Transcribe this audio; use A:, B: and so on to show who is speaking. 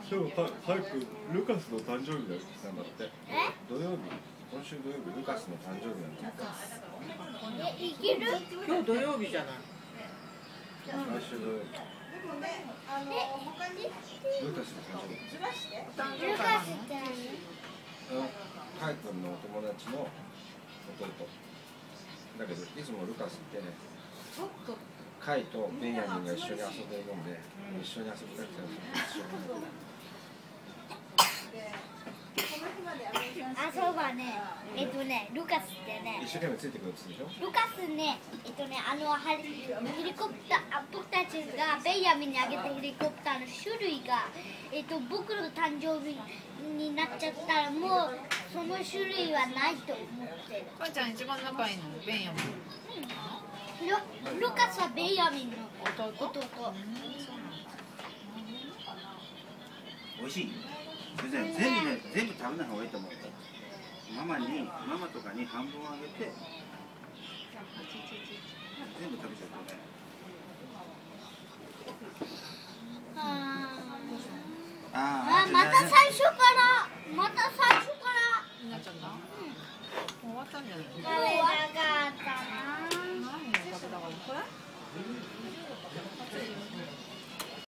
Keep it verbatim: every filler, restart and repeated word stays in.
A: 今日は早くルカスの誕生日なんだって。土曜日、今週土曜日ルカスの誕生日なんだって。
B: え、いける？
C: 今日土曜日じゃない。
A: 来週土曜日。ルカスの誕生日。
B: ルカスって何？
A: カイ君のお友達の弟。だけどいつもルカスってね、カイとベンヤミンが一緒に遊んでるもんで、一緒に遊びたくて一緒に。
B: あ、そうだね。えっとね、ルカスってね。
A: 一生懸命ついてくるんでしょ。
B: ルカスね、えっとね、あのヘリコプター、僕たちがベンヤミンにあげたヘリコプターの種類が、えっと僕の誕生日になっちゃったらもうその種類はないと思ってる。
D: 母ちゃん一番仲いいのベンヤミン。
B: ルルカスはベンヤミンの弟。弟。
E: 美味しい。全部ね、全部食べない方がいいと思う。ママに、ママとかに半分あげて、全部食べちゃうとね。
B: あ
E: あ
B: あ、また最初から、また最初から。
D: なっちゃった。終わったんじゃない。
B: 食べなかったな。
D: 何を食べたかったこれ？